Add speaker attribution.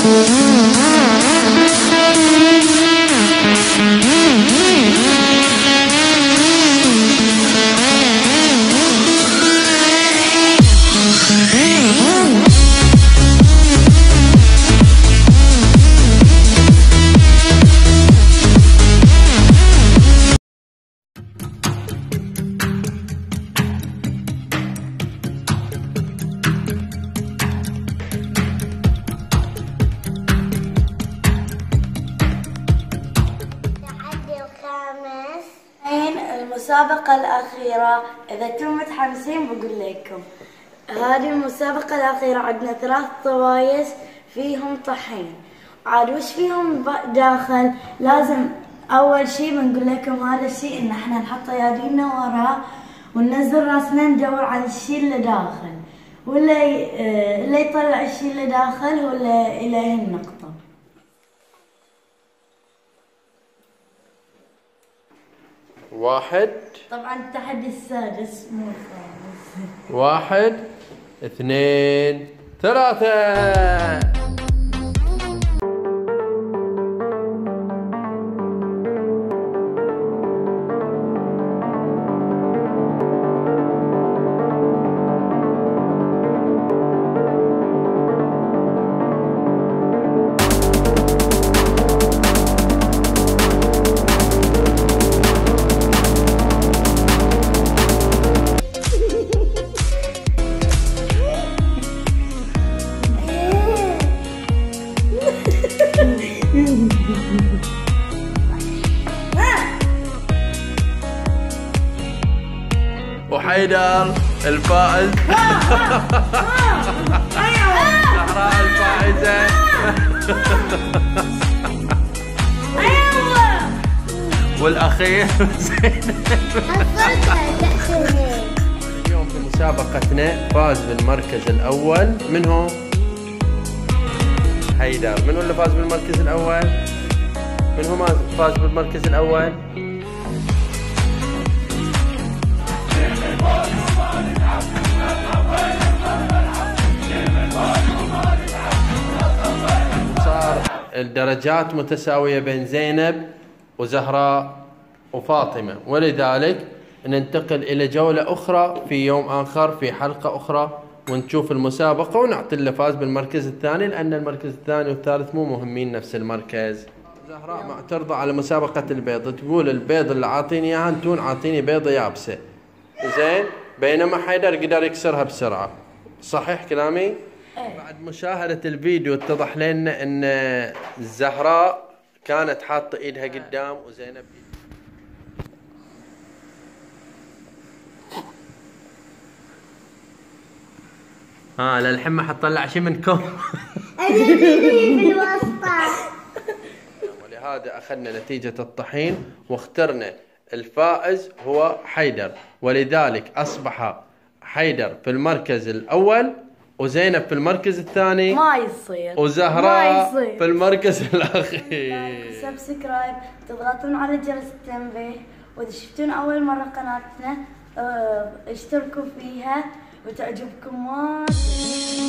Speaker 1: المسابقة الأخيرة إذا انتم متحمسين بقول لكم هذه المسابقة الأخيرة عندنا 3 طوايس فيهم طحين. عاد وش فيهم داخل؟ لازم أول شي بنقول لكم هذا الشي إن احنا نحط أيادينا وراه وننزل راسنا ندور على الشي اللي داخل، واللي يطلع الشي اللي داخل هو اللي إليه النقطة.
Speaker 2: واحد.
Speaker 1: طبعا التحدي السادس مو الخامس.
Speaker 2: 1 2 3. وحيدر الفائز. زهراء الفائزة. والأخير اليوم في مسابقتنا فاز بالمركز الأول. من هو؟ حيدر. من هو اللي فاز بالمركز الأول؟ من هو فاز بالمركز الأول؟ صار الدرجات متساوية بين زينب وزهراء وفاطمة، ولذلك ننتقل إلى جولة أخرى في يوم آخر في حلقة أخرى ونشوف المسابقة ونعطي اللي فاز بالمركز الثاني، لأن المركز الثاني والثالث مو مهمين نفس المركز. زهراء معترضة على مسابقة البيض، تقول البيض اللي عاطيني اياه انتون عاطيني بيضة يابسة، زين، بينما حيدر قدر يكسرها بسرعة. صحيح كلامي؟ بعد مشاهدة الفيديو اتضح لنا ان زهراء كانت حاطة ايدها قدام وزينب للحين ما حتطلع شي منكم.
Speaker 1: في الوسطى.
Speaker 2: ولهذا اخذنا نتيجة الطحين واخترنا الفائز هو حيدر، ولذلك اصبح حيدر في المركز الاول وزينب في المركز الثاني،
Speaker 1: ما يصير،
Speaker 2: وزهراء في المركز الاخير.
Speaker 1: سبسكرايب، تضغطون على جرس التنبيه، واذا شفتون اول مرة قناتنا اشتركوا فيها وتعجبكم وايد.